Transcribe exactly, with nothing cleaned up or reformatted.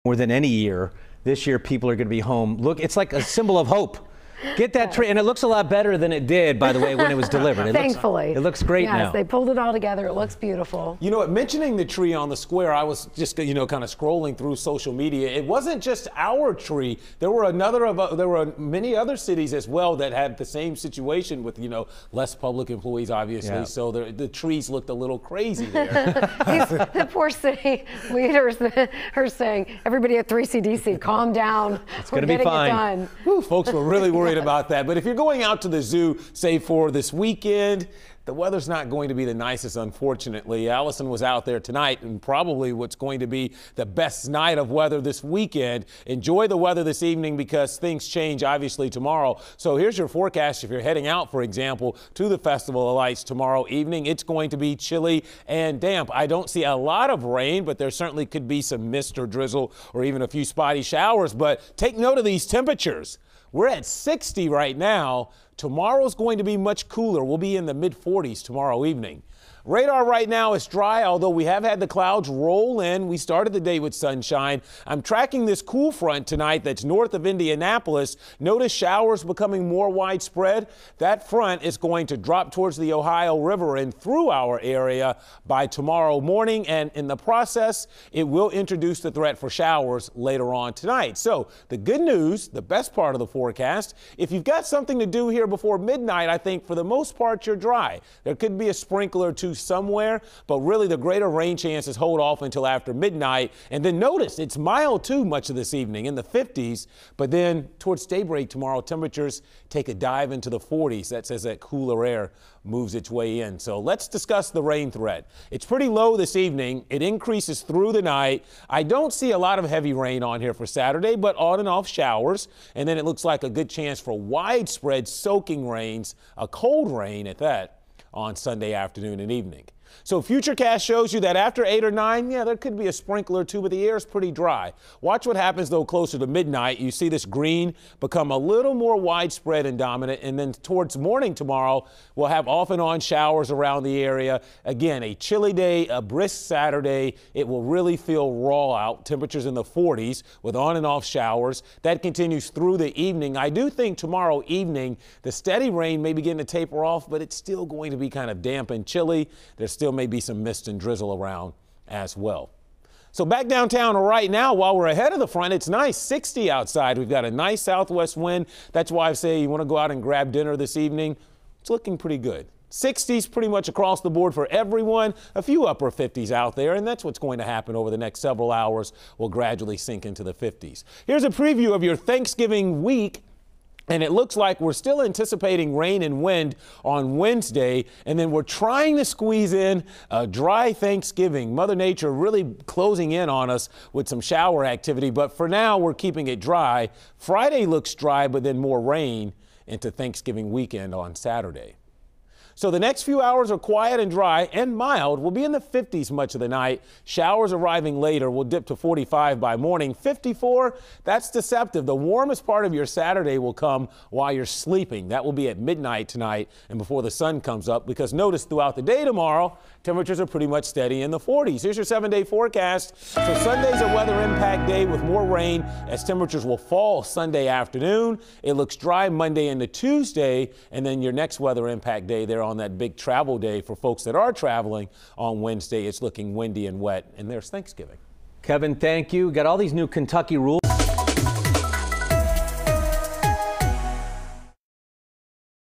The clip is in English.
more than any year. This year, people are going to be home. Look, it's like a symbol of hope. Get that tree, and it looks a lot better than it did, by the way, when it was delivered. It Thankfully. Looks, it looks great yes, now. Yes, they pulled it all together. It looks beautiful. You know what, mentioning the tree on the square, I was just, you know, kind of scrolling through social media. It wasn't just our tree. There were another of, uh, there were many other cities as well that had the same situation with, you know, less public employees, obviously. Yeah. So the, the trees looked a little crazy there. These, the poor city leaders are saying, everybody at three C D C, calm down. It's going to be fine. It done. Whew, folks were really worried about that. But if you're going out to the zoo, say for this weekend, the weather's not going to be the nicest, unfortunately. Allison was out there tonight, and probably what's going to be the best night of weather this weekend. Enjoy the weather this evening because things change, obviously, tomorrow. So here's your forecast. If you're heading out, for example, to the Festival of Lights tomorrow evening, it's going to be chilly and damp. I don't see a lot of rain, but there certainly could be some mist or drizzle or even a few spotty showers. But take note of these temperatures. We're at sixty right now. Tomorrow's going to be much cooler. We'll be in the mid forties tomorrow evening. Radar right now is dry, although we have had the clouds roll in. We started the day with sunshine. I'm tracking this cool front tonight that's north of Indianapolis. Notice showers becoming more widespread. That front is going to drop towards the Ohio River and through our area by tomorrow morning. And in the process, it will introduce the threat for showers later on tonight. So the good news, the best part of the forecast, if you've got something to do here before midnight, I think for the most part you're dry. There could be a sprinkler or two somewhere, but really the greater rain chances hold off until after midnight. And then notice it's mild too much of this evening in the fifties, but then towards daybreak tomorrow, temperatures take a dive into the forties. That's as that cooler air moves its way in. So let's discuss the rain threat. It's pretty low this evening. It increases through the night. I don't see a lot of heavy rain on here for Saturday, but on and off showers. And then it looks like a good chance for widespread soaking rains, a cold rain at that, on Sunday afternoon and evening. So Futurecast shows you that after eight or nine, yeah, there could be a sprinkler or two, but the air is pretty dry. Watch what happens, though, closer to midnight. You see this green become a little more widespread and dominant, and then towards morning tomorrow, we'll have off and on showers around the area. Again, a chilly day, a brisk Saturday. It will really feel raw out. Temperatures in the forties with on and off showers. That continues through the evening. I do think tomorrow evening, the steady rain may begin to taper off, but it's still going to be kind of damp and chilly. There's still may be some mist and drizzle around as well. So back downtown right now, while we're ahead of the front, it's nice, sixty outside. We've got a nice southwest wind. That's why I say you want to go out and grab dinner this evening. It's looking pretty good. sixties pretty much across the board for everyone. A few upper fifties out there, and that's what's going to happen over the next several hours. We'll gradually sink into the fifties. Here's a preview of your Thanksgiving week. And it looks like we're still anticipating rain and wind on Wednesday, and then we're trying to squeeze in a dry Thanksgiving. Mother Nature really closing in on us with some shower activity, but for now we're keeping it dry. Friday looks dry, but then more rain into Thanksgiving weekend on Saturday. So the next few hours are quiet and dry and mild. We'll be in the fifties much of the night. Showers arriving later. We'll dip to forty-five by morning. fifty-four, that's deceptive. The warmest part of your Saturday will come while you're sleeping. That will be at midnight tonight and before the sun comes up, because notice throughout the day tomorrow, temperatures are pretty much steady in the forties. Here's your seven-day forecast. So Sunday's a weather impact day with more rain as temperatures will fall Sunday afternoon. It looks dry Monday into Tuesday, and then your next weather impact day there on that big travel day for folks that are traveling on Wednesday. It's looking windy and wet, and there's Thanksgiving. Kevin, thank you. Got all these new Kentucky rules.